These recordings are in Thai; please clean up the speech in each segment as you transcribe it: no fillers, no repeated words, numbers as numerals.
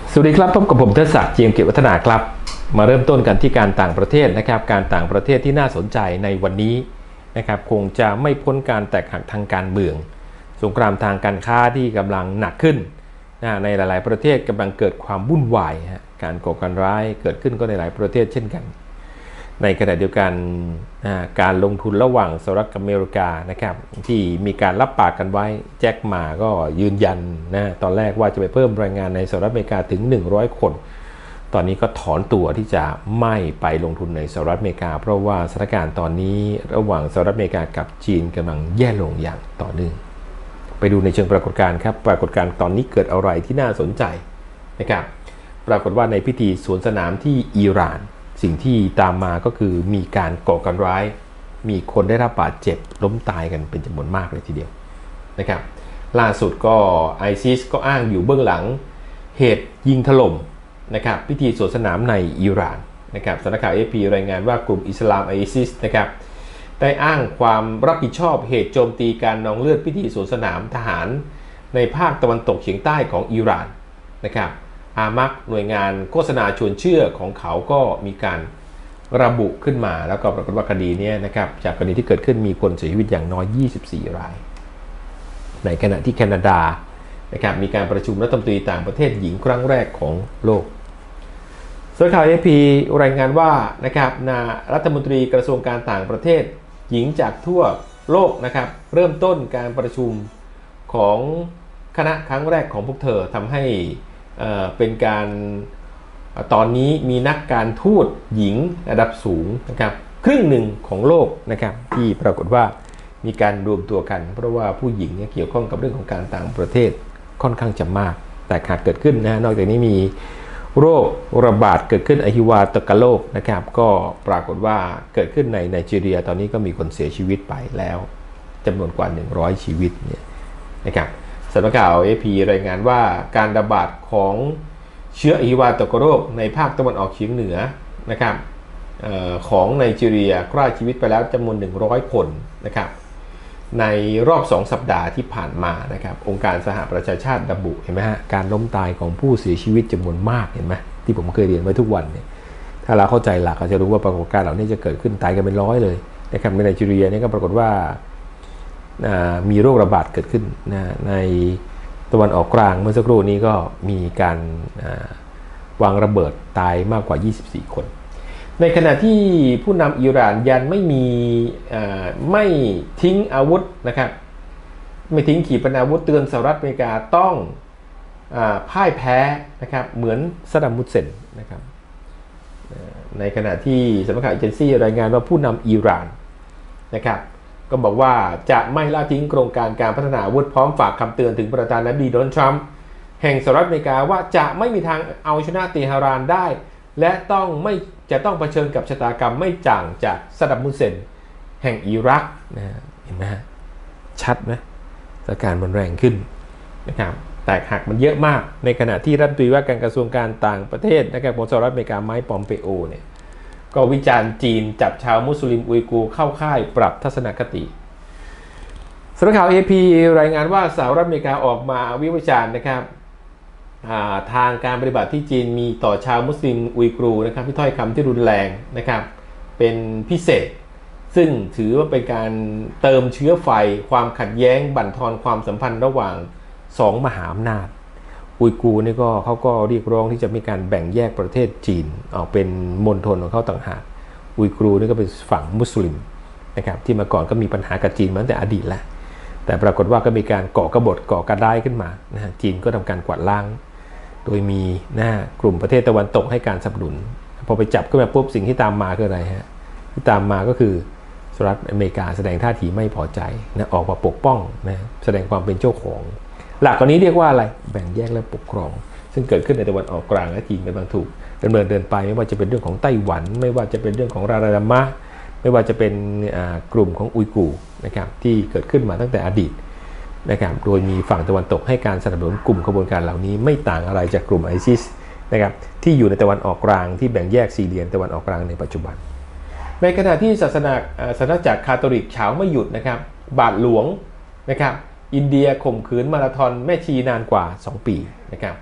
สวัสดีครับพบกับผมเทิดศักดิ์เจียมเกียรติวัฒนาครับมาเริ่มต้นกันที่การต่างประเทศนะครับการต่างประเทศที่น่าสนใจในวันนี้นะครับคงจะไม่พ้นการแตกหักทางการเมืองสงครามทางการค้าที่กำลังหนักขึ้นในหลายๆประเทศกำลังเกิดความวุ่นวายการก่อการร้ายเกิดขึ้นก็ในหลายประเทศเช่นกันในขณะเดียวกันการลงทุนระหว่างสหรัฐอเมริกานะครับที่มีการรับปากกันไว้แจ็คหม่าก็ยืนยันตอนแรกว่าจะไปเพิ่มแรงงานในสหรัฐอเมริกาถึง100คนตอนนี้ก็ถอนตัวที่จะไม่ไปลงทุนในสหรัฐอเมริกาเพราะว่าสถานการณ์ตอนนี้ระหว่างสหรัฐอเมริกากับจีนกำลังแย่ลงอย่างต่อเนื่องไปดูในเชิงปรากฏการณ์ครับปรากฏการณ์ตอนนี้เกิดอะไรที่น่าสนใจนะครับปรากฏว่าในพิธีสวนสนามที่อิหร่านสิ่งที่ตามมาก็คือมีการก่อการร้ายมีคนได้รับบาดเจ็บล้มตายกันเป็นจำนวนมากเลยทีเดียวนะครับล่าสุดก็ไอซิสก็อ้างอยู่เบื้องหลังเหตุยิงถล่มนะครับพิธีสวนสนามในอิหร่านนะครับสำนักข่าว AFP รายงานว่ากลุ่มอิสลามไอซิสนะครับได้อ้างความรับผิดชอบเหตุโจมตีการนองเลือดพิธีสวนสนามทหารในภาคตะวันตกเฉียงใต้ของอิหร่านนะครับอามักหน่วยงานโฆษณาชวนเชื่อของเขาก็มีการระบุขึ้นมาแล้วก็ปรากฏว่าคดีนี้นะครับจากกรณีที่เกิดขึ้นมีคนเสียชีวิตอย่างน้อย24รายในขณะที่แคนาดานะครับมีการประชุมรัฐมนตรีต่างประเทศหญิงครั้งแรกของโลกสำนักข่าว AFP รายงานว่านะครับรัฐมนตรีกระทรวงการต่างประเทศหญิงจากทั่วโลกนะครับเริ่มต้นการประชุมของคณะครั้งแรกของพวกเธอทำให้เป็นการตอนนี้มีนักการทูตหญิงระดับสูงนะครับครึ่งหนึ่งของโลกนะครับที่ปรากฏว่ามีการรวมตัวกันเพราะว่าผู้หญิงเกี่ยวข้องกับเรื่องของการต่างประเทศค่อนข้างจะมากแต่หากเกิดขึ้นนอกจากนี้มีโรคระบาดเกิดขึ้นอหิวาตกโรคนะครับก็ปรากฏว่าเกิดขึ้นในไนจีเรียตอนนี้ก็มีคนเสียชีวิตไปแล้วจำนวนกว่า100ชีวิตเนี่ยนะครับสำนักข่าว AP รายงานว่าการระบาดของเชื้ออหิวาตกโรคในภาคตะวันออกเฉียงเหนือนะครับของไนจีเรียฆ่าชีวิตไปแล้วจำนวน100คนนะครับในรอบ2สัปดาห์ที่ผ่านมานะครับองค์การสหประชาชาติระบุเห็นไหมฮะการล้มตายของผู้เสียชีวิตจำนวนมากเห็นไหมที่ผมเคยเรียนไว้ทุกวันเนี่ยถ้าเราเข้าใจหลักเราจะรู้ว่าปรากฏการณ์เหล่านี้จะเกิดขึ้นตายกันเป็นร้อยเลยนะครับในไนจีเรียนี่ก็ปรากฏว่ามีโรคระบาดเกิดขึ้นในตะวันออกกลางเมื่อสักครู่นี้ก็มีการวางระเบิดตายมากกว่า24คนในขณะที่ผู้นำอิหร่านยันไม่ทิ้งอาวุธนะครับไม่ทิ้งขีปนาวุธเตือนสหรัฐอเมริกาต้องพ่ายแพ้นะครับเหมือนซัดดัม ฮุสเซนนะครับในขณะที่สำนักข่าวเอเจนซี่รายงานว่าผู้นำอิหร่านนะครับก็บอกว่าจะไม่ละทิ้งโครงการการพัฒนาอาวุธพร้อมฝากคำเตือนถึงประธานาธิบดีโดนัลด์ทรัมป์แห่งสหรัฐอเมริกาว่าจะไม่มีทางเอาชนะเตหะรานได้และจะต้องเผชิญกับชะตากรรมไม่จ่างจากซัดดัม ฮุสเซนแห่งอิรักเห็นไหมฮะชัดไหมสถานการณ์มันแรงขึ้นนะครับแตกหักมันเยอะมากในขณะที่รัฐมนตรีว่าการกระทรวงการต่างประเทศนะครับของสหรัฐอเมริกาไมค์ ปอมเปโอเนี่ยก็วิจารณ์จีนจับชาวมุสลิมอุยกูร์เข้าค่ายปรับทัศนคติสำนักข่าว AP รายงานว่าสหรัฐอเมริกาออกมาวิพากษ์วิจารณ์นะครับทางการปฏิบัติที่จีนมีต่อชาวมุสลิมอุยกูร์นะครับที่ถ้อยคำที่รุนแรงนะครับเป็นพิเศษซึ่งถือว่าเป็นการเติมเชื้อไฟความขัดแย้งบั่นทอนความสัมพันธ์ระหว่าง2มหาอำนาจอุยกูร์นี่ก็เขาก็เรียกร้องที่จะมีการแบ่งแยกประเทศจีนออกเป็นมณฑลของเขาต่างหากอุยกูร์นี่ก็เป็นฝั่งมุสลิมนะครับที่มาก่อนก็มีปัญหากับจีนมาตั้งแต่อดีตแล้วแต่ปรากฏว่าก็มีการก่อกบฏก่อกระด้ายขึ้นมาจีนก็ทำการกวาดล้างโดยมีกลุ่มประเทศตะวันตกให้การสนับสนุนพอไปจับขึ้นมาปุ๊บสิ่งที่ตามมาคืออะไรฮะที่ตามมาก็คือสหรัฐอเมริกาแสดงท่าทีไม่พอใจออกมาปกป้องแสดงความเป็นเจ้าของหลักกว่านี้เรียกว่าอะไรแบ่งแยกและปกครองซึ่งเกิดขึ้นในตะวันออกกลางและจีนเป็นบางถูกดำเนินเดินไปไม่ว่าจะเป็นเรื่องของไต้หวันไม่ว่าจะเป็นเรื่องของราดามะไม่ว่าจะเป็นกลุ่มของอุยกูร์นะครับที่เกิดขึ้นมาตั้งแต่อดีตนะครับโดยมีฝั่งตะวันตกให้การสนับสนุนกลุ่มขบวนการเหล่านี้ไม่ต่างอะไรจากกลุ่มไอซิสนะครับที่อยู่ในตะวันออกกลางที่แบ่งแยกซีเรียตะวันออกกลางในปัจจุบันในขณะที่ศาสนาจักรคาทอลิกเฉาไม่หยุดนะครับบาทหลวงนะครับอินเดียข่มขืนมาราธอนแม่ชีนานกว่า2ปีนะครับ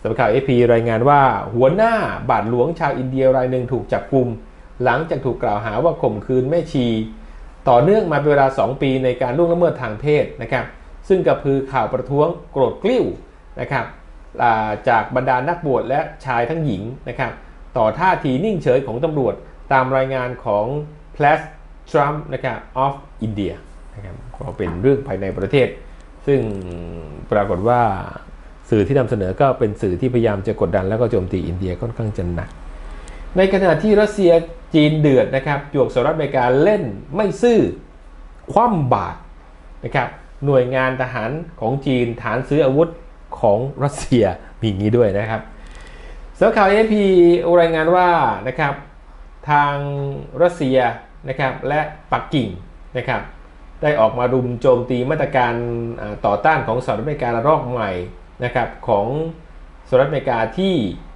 สำนักข่าว AP รายงานว่าหัวหน้าบาทหลวงชาวอินเดียรายหนึ่งถูกจับกุมหลังจากถูกกล่าวหาว่าข่มขืนแม่ชีต่อเนื่องมาเป็นเวลา2 ปีในการล่วงละเมิดทางเพศนะครับซึ่งกระพือข่าวประท้วงโกรธกลิ้วนะครับจากบรรดานักบวชและชายทั้งหญิงนะครับต่อท่าทีนิ่งเฉยของตำรวจตามรายงานของ Plus Trump นะครับ of India นะครับก็เป็นเรื่องภายในประเทศซึ่งปรากฏว่าสื่อที่นำเสนอก็เป็นสื่อที่พยายามจะกดดันแล้วก็โจมตีอินเดียค่อนข้างจะหนักในขณะที่รัสเซียจีนเดือดนะครับจวกสหรัฐอเมริกาเล่นไม่ซื่อคว่ำบาตรนะครับหน่วยงานทหารของจีนฐานซื้ออาวุธของรัสเซียมีอย่างนี้ด้วยนะครับสำนักข่าว AP รายงานว่านะครับทางรัสเซียนะครับและปักกิ่งนะครับได้ออกมารุมโจมตีมาตรการต่อต้านของสหรัฐอเมริการะลอกใหม่นะครับของสหรัฐอเมริกาที่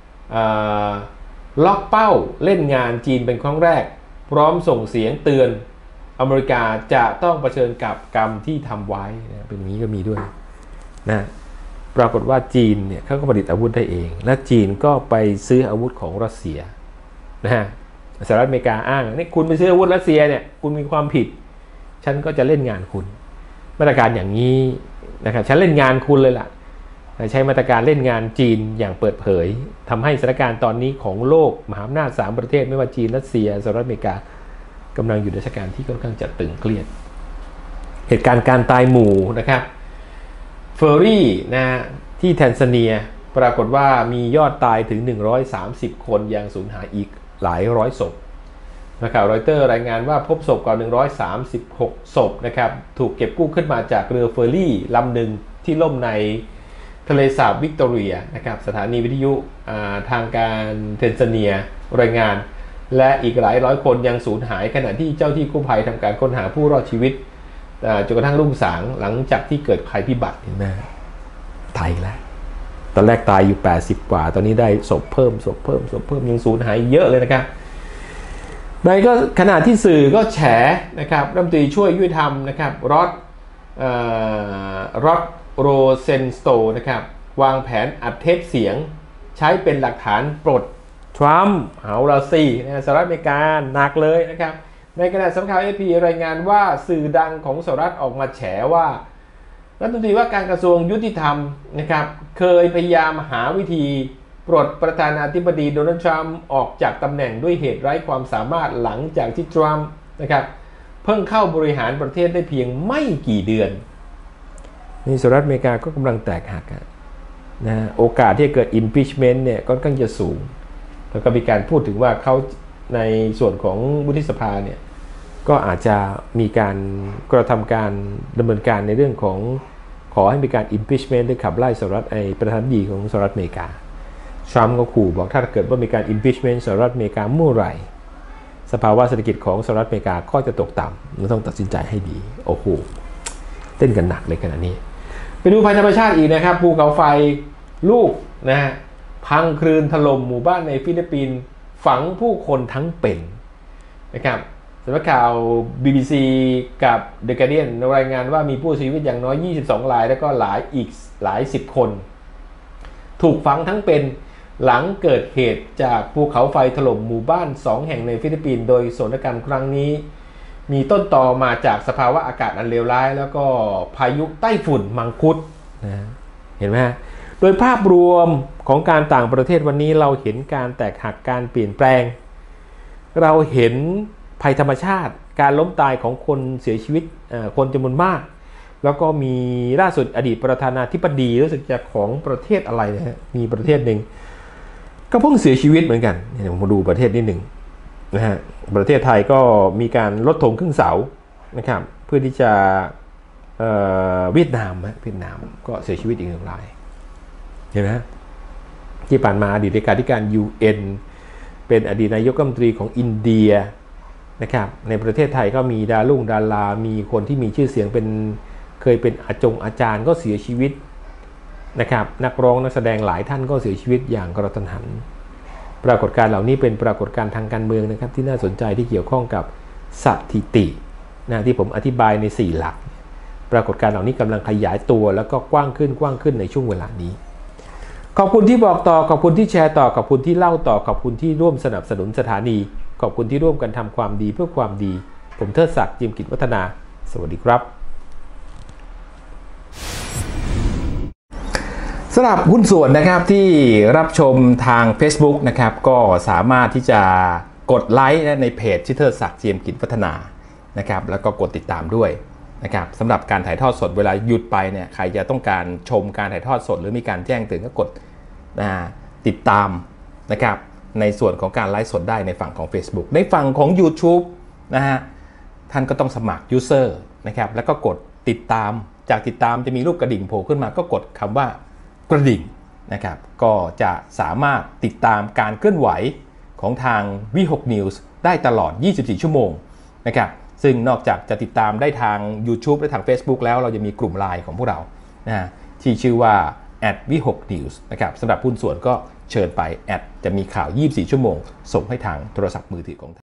ล็อกเป้าเล่นงานจีนเป็นครั้งแรกพร้อมส่งเสียงเตือนอเมริกาจะต้องเผชิญกับกรรมที่ทำไว้นะเป็นอย่างนี้ก็มีด้วยนะปรากฏว่าจีนเนี่ยเขาก็ผลิตอาวุธได้เองและจีนก็ไปซื้ออาวุธของรัสเซียนะฮะสหรัฐอเมริกาอ้างนี่คุณไปซื้ออาวุธรัสเซียเนี่ยคุณมีความผิดฉันก็จะเล่นงานคุณมาตรการอย่างนี้นะครับฉันเล่นงานคุณเลยล่ะใช้มาตรการเล่นงานจีนอย่างเปิดเผยทำให้สถานการณ์ตอนนี้ของโลกมหาอำนาจ3ประเทศไม่ว่าจีนรัสเซียสหรัฐอเมริกากำลังอยู่ในสถานการณ์ที่ค่อนข้างจะตึงเครียดเหตุการณ์การตายหมู่นะครับเฟอร์รี่นะที่แทนซาเนียปรากฏว่ามียอดตายถึง130คนยังสูญหายอีกหลายร้อยศพนะครับรอยเตอร์รายงานว่าพบศพกว่า136ศพนะครับถูกเก็บกู้ขึ้นมาจากเรือเฟอร์รี่ลำหนึ่งที่ล่มในทะเลสาบวิกตอเรียนะครับสถานีวิทยุทางการเทนซาเนียรายงานและอีกหลายร้อยคนยังสูญหายขณะที่เจ้าที่กู้ภัยทำการค้นหาผู้รอดชีวิตจนกระทั่งรุ่งสางหลังจากที่เกิดภัยพิบัติเห็นไหมตายแล้วตอนแรกตายอยู่80กว่าตอนนี้ได้ศพเพิ่มยังสูญหายเยอะเลยนะครับในก็ขณะที่สื่อก็แฉนะครับรัฐมนตรีช่วยยุติธรรมนะครับรอดโรเซนสโตนะครับวางแผนอัดเทปเสียงใช้เป็นหลักฐานปลดทรัมป์เอาละสิสหรัฐอเมริกาหนักเลยนะครับในขณะสำนักข่าว AP รายงานว่าสื่อดังของสหรัฐออกมาแฉว่ารัฐมนตรีว่าการกระทรวงยุติธรรมนะครับเคยพยายามหาวิธีปลดประธานาธิบดีโดนัลด์ทรัมป์ออกจากตำแหน่งด้วยเหตุไร้ความสามารถหลังจากที่ทรัมป์นะครับเพิ่งเข้าบริหารประเทศได้เพียงไม่กี่เดือนนี่สหรัฐอเมริกาก็กำลังแตกหักนะโอกาสที่จะเกิด impeachment เนี่ยค่อนข้างจะสูงแล้วก็มีการพูดถึงว่าเขาในส่วนของวุฒิสภาเนี่ยก็อาจจะมีการกระทำการดำเนินการในเรื่องของขอให้มีการ impeachment หรือขับไล่สหรัฐประธานาธิบดีของสหรัฐอเมริกาทรัมป์ก็ขู่บอกถ้าเกิดว่ามีการ impeachment สหรัฐอเมริกาเมื่อไหร่สภาวะเศรษฐกิจของสหรัฐอเมริกาก็จะตกต่ำเราต้องตัดสินใจให้ดีโอ้โหเต้นกันหนักเลยขณะนี้ไปดูภัยธรรมชาติอีกนะครับภูเขาไฟลูกนะฮะพังคลืนถล่มหมู่บ้านในฟิลิปปินส์ฝังผู้คนทั้งเป็นนะครับสำนักข่าว BBC กับ The Guardian รายงานว่ามีผู้เสียชีวิตอย่างน้อย22รายแล้วก็อีกหลายสิบคนถูกฝังทั้งเป็นหลังเกิดเหตุจากภูเขาไฟถล่มหมู่บ้าน2แห่งในฟิลิปปินส์โดยโศกนาฏกรรมครั้งนี้มีต้นตอมาจากสภาวะอากาศอันเลวร้ายแล้วก็พายุไต้ฝุ่นมังคุดนะเห็นไหมฮะโดยภาพรวมของการต่างประเทศวันนี้เราเห็นการแตกหักการเปลี่ยนแปลงเราเห็นภัยธรรมชาติการล้มตายของคนเสียชีวิตคนจำนวนมากแล้วก็มีล่าสุดอดีตประธานาธิบดีรู้สึกจะของประเทศอะไรนะฮะมีประเทศหนึ่งก็เพิ่งเสียชีวิตเหมือนกันผมมาดูประเทศนิดหนึ่งนะฮะประเทศไทยก็มีการลดธงครึ่งเสานะครับเพื่อที่จะเวียดนามก็เสียชีวิตอีก1 รายเห็นไหมที่ผ่านมาอดีตเลขาธิการ UN เป็นอดีตนายกรัฐมนตรีของอินเดียนะครับในประเทศไทยก็มีดารามีคนที่มีชื่อเสียงเคยเป็นอาจารย์ก็เสียชีวิตนะครับนักร้องนักแสดงหลายท่านก็เสียชีวิตอย่างกระทันหันปรากฏการณ์เหล่านี้เป็นปรากฏการณ์ทางการเมืองนะครับที่น่าสนใจที่เกี่ยวข้องกับสถิตินะที่ผมอธิบายใน4หลักปรากฏการณ์เหล่านี้กำลังขยายตัวแล้วก็กว้างขึ้นในช่วงเวลานี้ขอบคุณที่บอกต่อขอบคุณที่แชร์ต่อขอบคุณที่เล่าต่อขอบคุณที่ร่วมสนับสนุนสถานีขอบคุณที่ร่วมกันทำความดีเพื่อความดีผมเทิดศักดิ์ จิมกิจวัฒนาสวัสดีครับสำหรับหุ้นส่วนนะครับที่รับชมทาง Facebook นะครับก็สามารถที่จะกดไลค์ในเพจเทิดศักดิ์ จิมกิจวัฒนานะครับแล้วก็กดติดตามด้วยนะครับสำหรับการถ่ายทอดสดเวลาหยุดไปเนี่ยใครจะต้องการชมการถ่ายทอดสดหรือมีการแจ้งเตือนก็กดติดตามนะครับในส่วนของการไลฟ์สดได้ในฝั่งของ Facebook ในฝั่งของ YouTube นะฮะท่านก็ต้องสมัคร User นะครับแล้วก็กดติดตามจากติดตามจะมีรูปกระดิ่งโผล่ขึ้นมาก็กดคำว่ากระดิ่งนะครับก็จะสามารถติดตามการเคลื่อนไหวของทาง V6 News ได้ตลอด24ชั่วโมงนะครับซึ่งนอกจากจะติดตามได้ทาง YouTube และทาง Facebook แล้วเราจะมีกลุ่ม LINE ของพวกเราที่ชื่อว่า @V6 News นะครับสำหรับหุ้นส่วนก็เชิญไปจะมีข่าว24ชั่วโมงส่งให้ทางโทรศัพท์มือถือของท่าน